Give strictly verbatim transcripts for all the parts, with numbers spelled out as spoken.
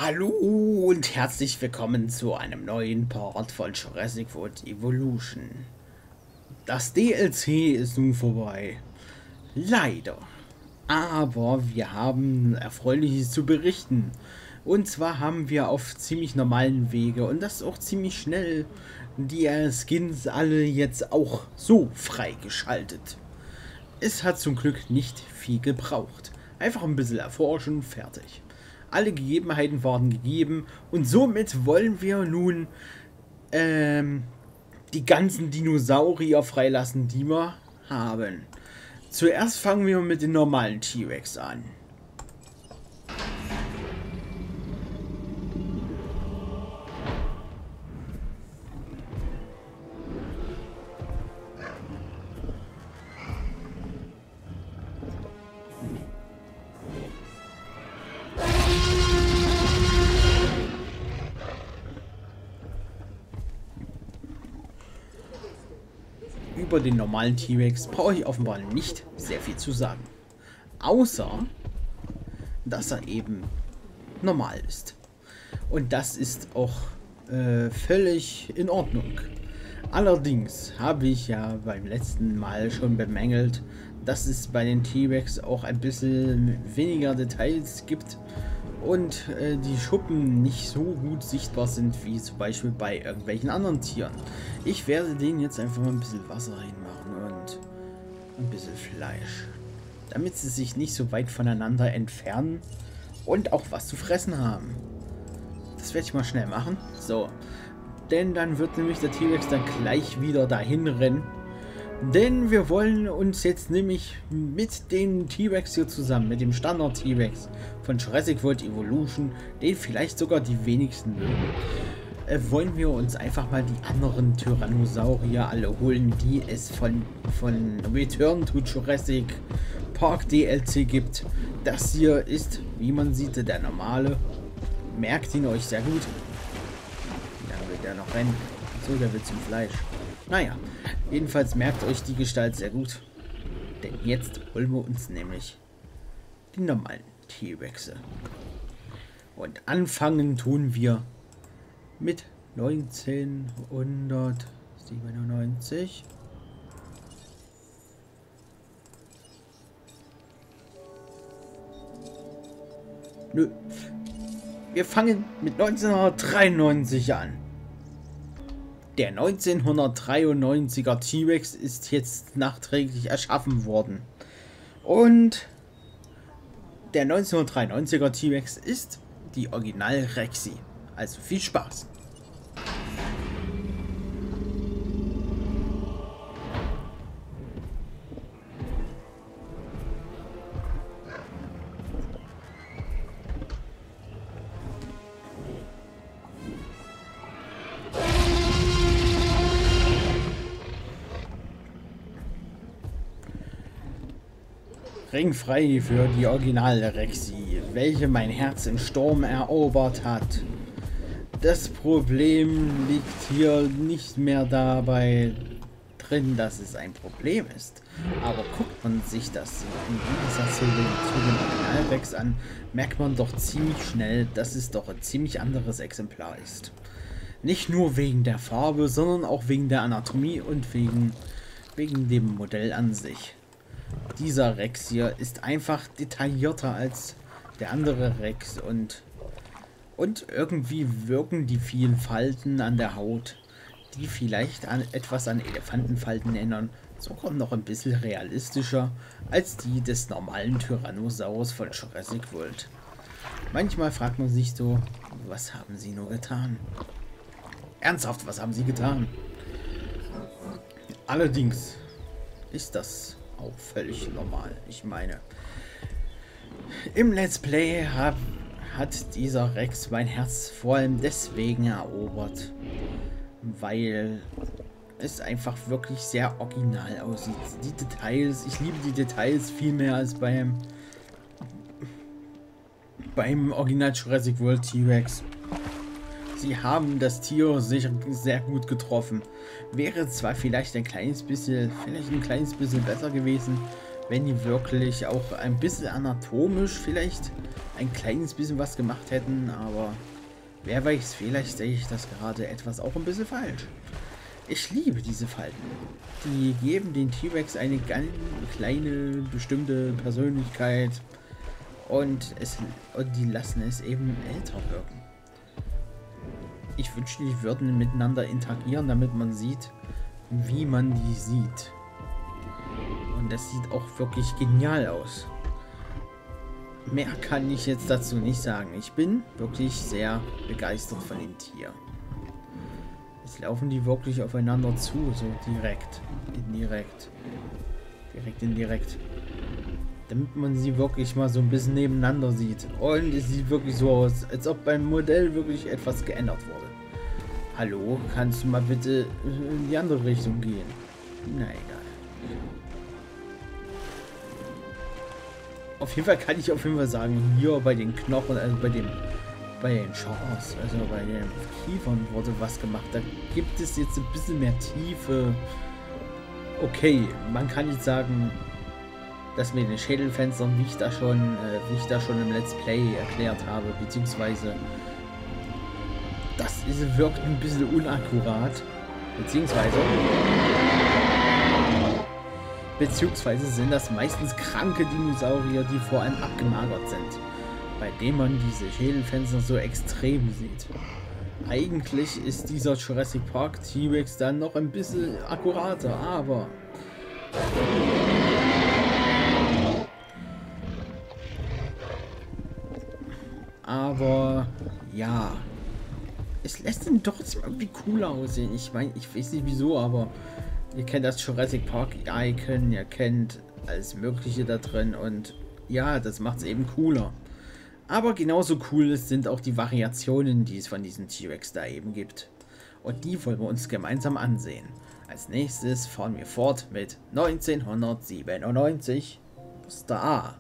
Hallo und herzlich willkommen zu einem neuen Part von Jurassic World Evolution. Das D L C ist nun vorbei. Leider. Aber wir haben Erfreuliches zu berichten. Und zwar haben wir auf ziemlich normalen Wege und das auch ziemlich schnell die Skins alle jetzt auch so freigeschaltet. Es hat zum Glück nicht viel gebraucht. Einfach ein bisschen erforschen, fertig. Alle Gegebenheiten waren gegeben und somit wollen wir nun ähm, die ganzen Dinosaurier freilassen, die wir haben. Zuerst fangen wir mit den normalen T-Rex an. Über den normalen T-Rex brauche ich offenbar nicht sehr viel zu sagen. Außer, dass er eben normal ist. Und das ist auch äh, völlig in Ordnung. Allerdings habe ich ja beim letzten Mal schon bemängelt, dass es bei den T-Rex auch ein bisschen weniger Details gibt und äh, die Schuppen nicht so gut sichtbar sind wie zum Beispiel bei irgendwelchen anderen Tieren. Ich werde denen jetzt einfach mal ein bisschen Wasser reinmachen und ein bisschen Fleisch, damit sie sich nicht so weit voneinander entfernen und auch was zu fressen haben. Das werde ich mal schnell machen. So, denn dann wird nämlich der T-Rex dann gleich wieder dahin rennen. Denn wir wollen uns jetzt nämlich mit den T-Rex hier zusammen, mit dem Standard T-Rex von Jurassic World Evolution, den vielleicht sogar die wenigsten mögen, äh, wollen wir uns einfach mal die anderen Tyrannosaurier alle holen, die es von, von Return to Jurassic Park D L C gibt. Das hier ist, wie man sieht, der normale. Merkt ihn euch sehr gut. Wie lange will der noch rennen? So, der will zum Fleisch. Naja, jedenfalls merkt euch die Gestalt sehr gut. Denn jetzt holen wir uns nämlich die normalen T-Rexe. Und anfangen tun wir mit neunzehnhundertsiebenundneunzig. Nö. Wir fangen mit neunzehnhundertdreiundneunzig an. Der neunzehnhundertdreiundneunziger T-Rex ist jetzt nachträglich erschaffen worden. Und der neunzehnhundertdreiundneunziger T-Rex ist die Original Rexy. Also viel Spaß! Ringfrei für die Original Rexy, welche mein Herz im Sturm erobert hat. Das Problem liegt hier nicht mehr dabei drin, dass es ein Problem ist. Aber guckt man sich das im Gegensatz zu dem Original Rex an, merkt man doch ziemlich schnell, dass es doch ein ziemlich anderes Exemplar ist. Nicht nur wegen der Farbe, sondern auch wegen der Anatomie und wegen, wegen dem Modell an sich. Dieser Rex hier ist einfach detaillierter als der andere Rex und, und irgendwie wirken die vielen Falten an der Haut, die vielleicht an etwas an Elefantenfalten erinnern, sogar noch ein bisschen realistischer als die des normalen Tyrannosaurus von Jurassic World. Manchmal fragt man sich so, was haben sie nur getan? Ernsthaft, was haben sie getan? Allerdings ist das auch völlig normal. Ich meine, im Let's Play hab, hat dieser Rex mein Herz vor allem deswegen erobert, weil es einfach wirklich sehr original aussieht. Die Details, ich liebe die Details viel mehr als beim beim Original Jurassic World T-Rex. Sie haben das Tier sicher sehr gut getroffen. Wäre zwar vielleicht ein kleines bisschen, vielleicht ein kleines bisschen besser gewesen, wenn die wirklich auch ein bisschen anatomisch vielleicht ein kleines bisschen was gemacht hätten, aber wer weiß, vielleicht sehe ich das gerade etwas auch ein bisschen falsch. Ich liebe diese Falten. Die geben den T-Rex eine ganz kleine, bestimmte Persönlichkeit und, es, und die lassen es eben älter wirken. Ich wünschte, die würden miteinander interagieren, damit man sieht, wie man die sieht. Und das sieht auch wirklich genial aus. Mehr kann ich jetzt dazu nicht sagen. Ich bin wirklich sehr begeistert von dem Tier. Jetzt laufen die wirklich aufeinander zu, so direkt, indirekt, direkt, indirekt. Damit man sie wirklich mal so ein bisschen nebeneinander sieht. Und es sieht wirklich so aus, als ob beim Modell wirklich etwas geändert wurde. Hallo, kannst du mal bitte in die andere Richtung gehen? Na egal. Auf jeden Fall kann ich auf jeden Fall sagen, hier bei den Knochen, also bei dem, bei den Jaws, also bei den Kiefern wurde was gemacht. Da gibt es jetzt ein bisschen mehr Tiefe. Okay, man kann nicht sagen, dass mit den Schädelfenstern, wie ich da schon, äh, wie ich da schon im Let's Play erklärt habe, beziehungsweise das ist, wirkt ein bisschen unakkurat, beziehungsweise beziehungsweise sind das meistens kranke Dinosaurier, die vor allem abgemagert sind, bei denen man diese Schädelfenster so extrem sieht. Eigentlich ist dieser Jurassic Park T-Rex dann noch ein bisschen akkurater, aber aber ja, es lässt ihn doch irgendwie cooler aussehen. Ich meine, ich weiß nicht wieso, aber ihr kennt das Jurassic Park Icon, ihr kennt alles Mögliche da drin und ja, das macht es eben cooler. Aber genauso cool sind auch die Variationen, die es von diesem T-Rex da eben gibt. Und die wollen wir uns gemeinsam ansehen. Als nächstes fahren wir fort mit neunzehnhundertsiebenundneunzig Muster A.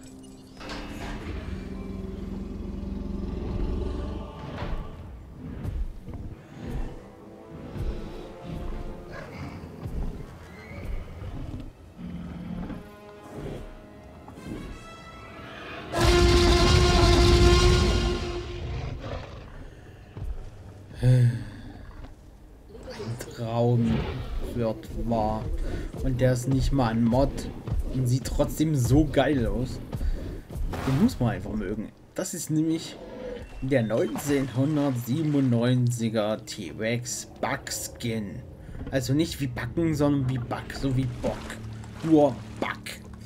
Traum wird wahr. Und der ist nicht mal ein Mod und sieht trotzdem so geil aus. Den muss man einfach mögen. Das ist nämlich der neunzehnhundertsiebenundneunziger T-Rex Buckskin. Also nicht wie Backen, sondern wie Buck, so wie Bock. Nur Buck.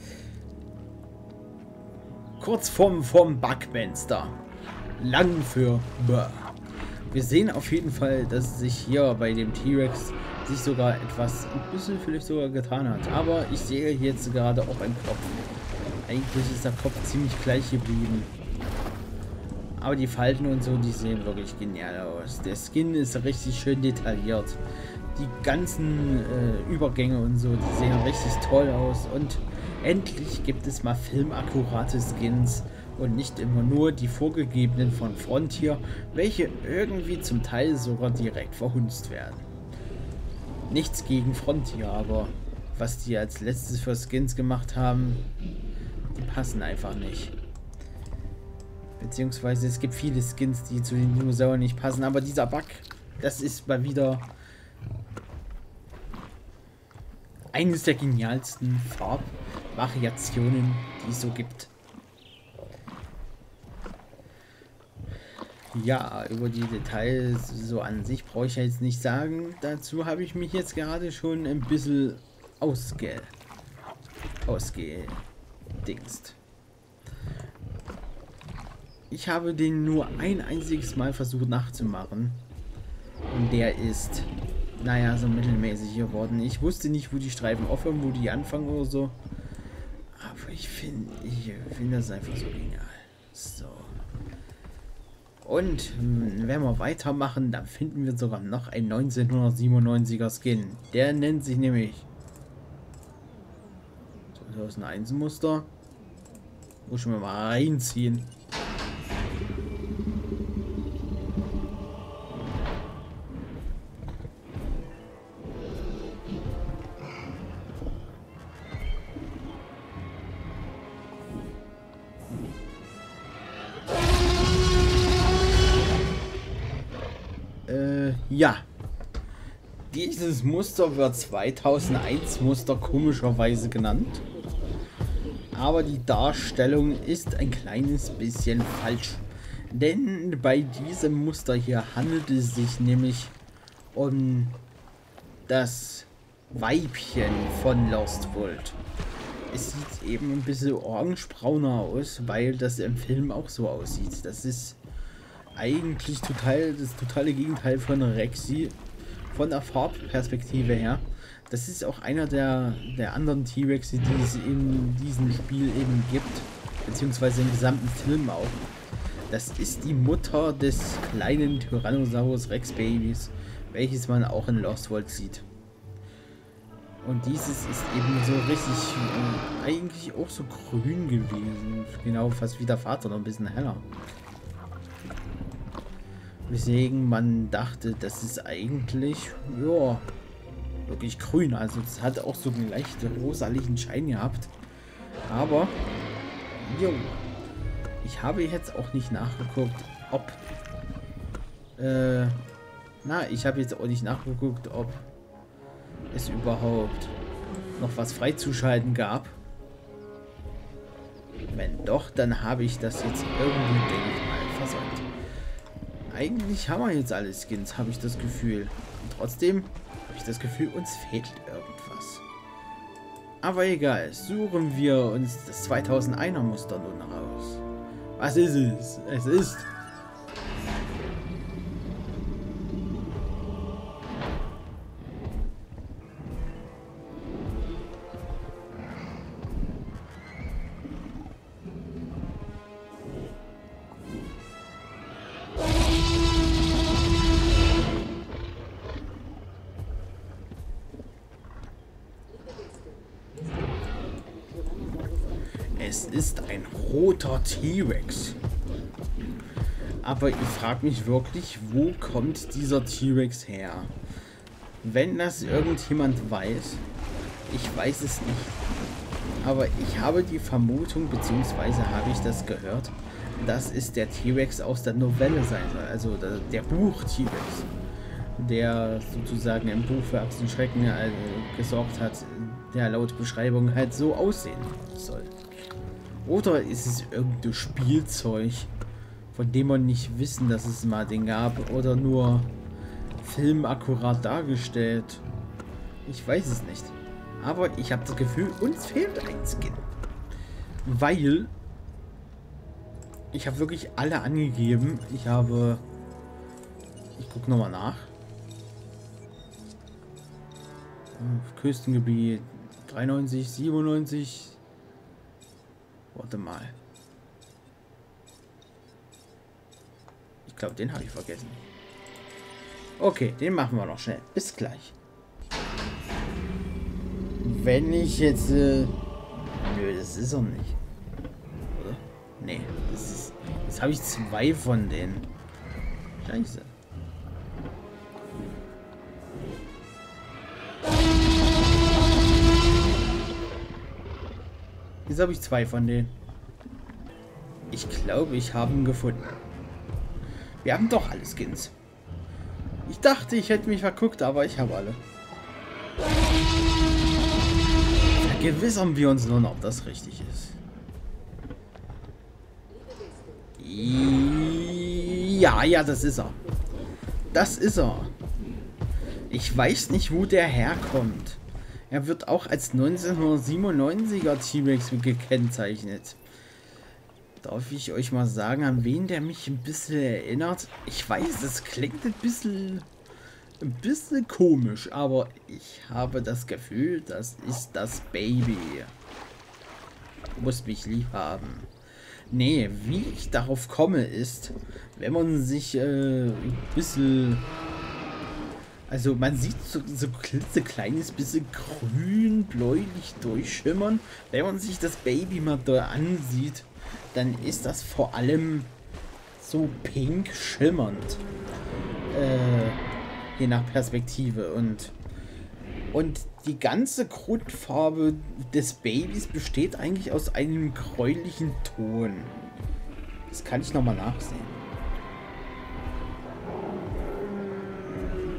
Kurz vorm, vorm Buckmonster. Lang für Bäh. Wir sehen auf jeden Fall, dass sich hier bei dem T-Rex sich sogar etwas ein bisschen vielleicht sogar getan hat. Aber ich sehe jetzt gerade auch einen Kopf. Eigentlich ist der Kopf ziemlich gleich geblieben. Aber die Falten und so, die sehen wirklich genial aus. Der Skin ist richtig schön detailliert. Die ganzen äh, Übergänge und so, die sehen richtig toll aus. Und endlich gibt es mal filmakkurate Skins. Und nicht immer nur die vorgegebenen von Frontier, welche irgendwie zum Teil sogar direkt verhunzt werden. Nichts gegen Frontier, aber was die als letztes für Skins gemacht haben, die passen einfach nicht. Beziehungsweise es gibt viele Skins, die zu den Dinosauriern nicht passen, aber dieser Bug, das ist mal wieder eines der genialsten Farbvariationen, die es so gibt. Ja, über die Details so an sich brauche ich ja jetzt nicht sagen. Dazu habe ich mich jetzt gerade schon ein bisschen ausge... ausgedingst. Ich habe den nur ein einziges Mal versucht nachzumachen. Und der ist, naja, so mittelmäßig geworden. Ich wusste nicht, wo die Streifen aufhören, wo die anfangen oder so. Aber ich finde, ich finde das einfach so genial. So. Und wenn wir weitermachen, dann finden wir sogar noch einen neunzehnhundertsiebenundneunziger Skin. Der nennt sich nämlich zweitausendeins Muster. Muss ich mir mal reinziehen. Ja. Dieses Muster wird zweitausendeins Muster komischerweise genannt. Aber die Darstellung ist ein kleines bisschen falsch. Denn bei diesem Muster hier handelt es sich nämlich um das Weibchen von Lost World. Es sieht eben ein bisschen orangebrauner aus, weil das im Film auch so aussieht. Das ist eigentlich total das totale Gegenteil von Rexy, von der Farbperspektive her. Das ist auch einer der, der anderen T-Rex, die es in diesem Spiel eben gibt, beziehungsweise im gesamten Film auch. Das ist die Mutter des kleinen Tyrannosaurus Rex Babys, welches man auch in Lost World sieht. Und dieses ist eben so richtig, äh, eigentlich auch so grün gewesen. Genau, fast wie der Vater, noch ein bisschen heller. Weswegen man dachte, das ist eigentlich, ja, wirklich grün. Also es hat auch so einen leicht rosaligen Schein gehabt. Aber, jo, ich habe jetzt auch nicht nachgeguckt, ob, äh, na, ich habe jetzt auch nicht nachgeguckt, ob es überhaupt noch was freizuschalten gab. Wenn doch, dann habe ich das jetzt irgendwie, denke ich mal, versäumt. Eigentlich haben wir jetzt alle Skins, habe ich das Gefühl. Und trotzdem habe ich das Gefühl, uns fehlt irgendwas. Aber egal, suchen wir uns das zweitausendeiner Muster nun raus. Was ist es? Es ist... Es ist ein roter T-Rex. Aber ich frage mich wirklich, wo kommt dieser T-Rex her? Wenn das irgendjemand weiß, ich weiß es nicht. Aber ich habe die Vermutung, beziehungsweise habe ich das gehört, dass es der T-Rex aus der Novelle sein soll. Also der, der Buch-T-Rex. Der sozusagen im Buch für Angst und Schrecken äh, gesorgt hat, der laut Beschreibung halt so aussehen soll. Oder ist es irgendein Spielzeug, von dem man nicht wissen, dass es mal den gab, oder nur filmakkurat dargestellt? Ich weiß es nicht. Aber ich habe das Gefühl, uns fehlt ein Skin. Weil ich habe wirklich alle angegeben. Ich habe... Ich gucke nochmal nach. Küstengebiet dreiundneunzig, siebenundneunzig... Warte mal. Ich glaube, den habe ich vergessen. Okay, den machen wir noch schnell. Bis gleich. Wenn ich jetzt... Äh Nö, das ist er nicht. Oder? Nee, das ist... Jetzt habe ich zwei von denen. Scheiße. Jetzt habe ich zwei von denen. Ich glaube, ich habe ihn gefunden. Wir haben doch alle Skins. Ich dachte, ich hätte mich verguckt, aber ich habe alle. Vergewissern wir uns nun, ob das richtig ist. Ja, ja, das ist er. Das ist er. Ich weiß nicht, wo der herkommt. Er wird auch als neunzehnhundertsiebenundneunziger T-Rex gekennzeichnet. Darf ich euch mal sagen, an wen der mich ein bisschen erinnert? Ich weiß, es klingt ein bisschen, ein bisschen komisch, aber ich habe das Gefühl, das ist das Baby. Muss mich lieb haben. Nee, wie ich darauf komme ist, wenn man sich äh, ein bisschen... Also man sieht so, so klitzekleines bisschen grün-bläulich durchschimmern. Wenn man sich das Baby mal da ansieht, dann ist das vor allem so pink schimmernd. Äh, je nach Perspektive. Und, und die ganze Grundfarbe des Babys besteht eigentlich aus einem gräulichen Ton. Das kann ich nochmal nachsehen.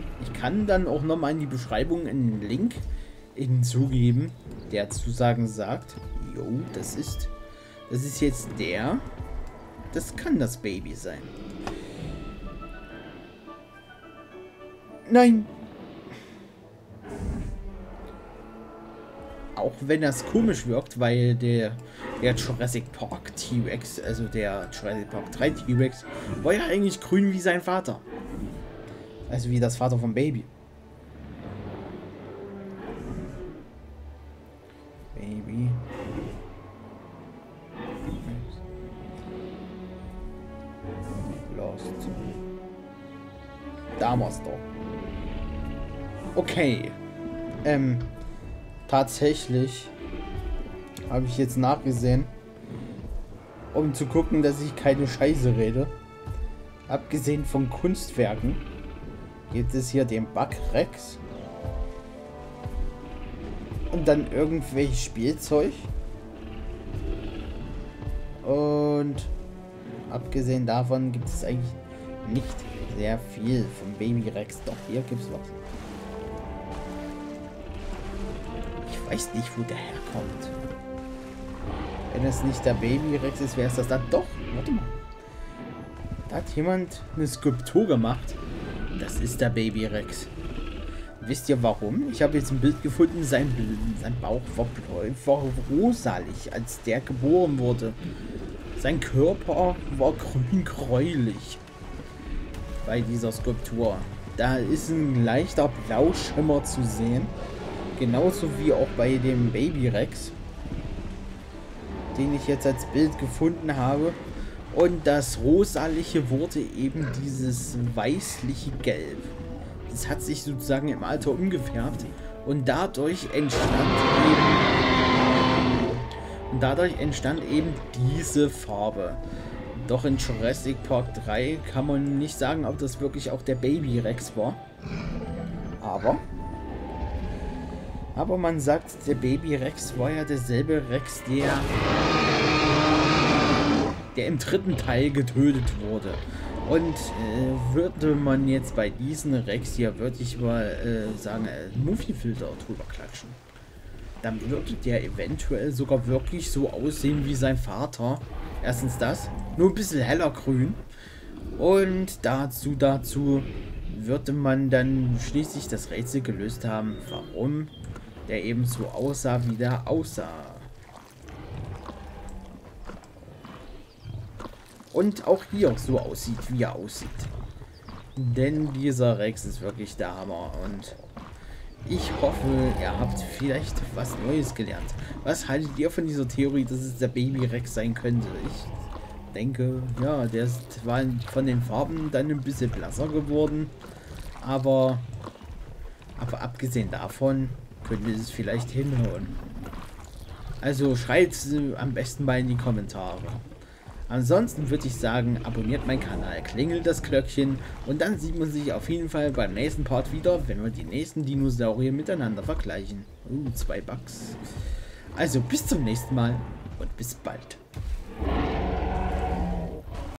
kann dann auch nochmal in die Beschreibung einen Link hinzugeben, der zu sagen sagt, jo, das ist, das ist jetzt der, das kann das Baby sein. Nein! Auch wenn das komisch wirkt, weil der, der Jurassic Park T-Rex, also der Jurassic Park drei T-Rex, war ja eigentlich grün wie sein Vater. Also wie das Vater vom Baby. Baby. Lost. Damals doch. Okay. Ähm. Tatsächlich habe ich jetzt nachgesehen, um zu gucken, dass ich keine Scheiße rede. Abgesehen von Kunstwerken gibt es hier den Bug Rex und dann irgendwelches Spielzeug. Und abgesehen davon gibt es eigentlich nicht sehr viel vom Baby Rex. Doch, hier gibt es was. Ich weiß nicht, wo der herkommt. Wenn es nicht der Baby Rex ist, wäre es das dann doch. Warte mal. Da hat jemand eine Skulptur gemacht. Das ist der Baby Rex. Wisst ihr warum? Ich habe jetzt ein Bild gefunden, sein, sein Bauch war, war rosalig, als der geboren wurde. Sein Körper war grün-gräulich bei dieser Skulptur. Da ist ein leichter Blauschimmer zu sehen. Genauso wie auch bei dem Baby Rex, den ich jetzt als Bild gefunden habe. Und das Rosaliche wurde eben dieses weißliche Gelb. Das hat sich sozusagen im Alter umgefärbt. Und dadurch entstand eben, und dadurch entstand eben diese Farbe. Doch in Jurassic Park drei kann man nicht sagen, ob das wirklich auch der Baby Rex war. Aber... Aber man sagt, der Baby Rex war ja derselbe Rex, der, der im dritten Teil getötet wurde. Und äh, würde man jetzt bei diesen Rex hier wirklich mal äh, sagen, äh, Movie-Filter drüber klatschen, dann würde der eventuell sogar wirklich so aussehen wie sein Vater. Erstens das, nur ein bisschen heller grün. Und dazu, dazu würde man dann schließlich das Rätsel gelöst haben, warum der eben so aussah, wie der aussah. Und auch hier so aussieht, wie er aussieht. Denn dieser Rex ist wirklich der Hammer. Und ich hoffe, ihr habt vielleicht was Neues gelernt. Was haltet ihr von dieser Theorie, dass es der Baby Rex sein könnte? Ich denke, ja, der ist zwar von den Farben dann ein bisschen blasser geworden. Aber, aber abgesehen davon könnte es vielleicht hinhauen. Also schreibt es am besten mal in die Kommentare. Ansonsten würde ich sagen, abonniert meinen Kanal, klingelt das Glöckchen und dann sieht man sich auf jeden Fall beim nächsten Part wieder, wenn wir die nächsten Dinosaurier miteinander vergleichen. Uh, zwei Bugs. Also bis zum nächsten Mal und bis bald.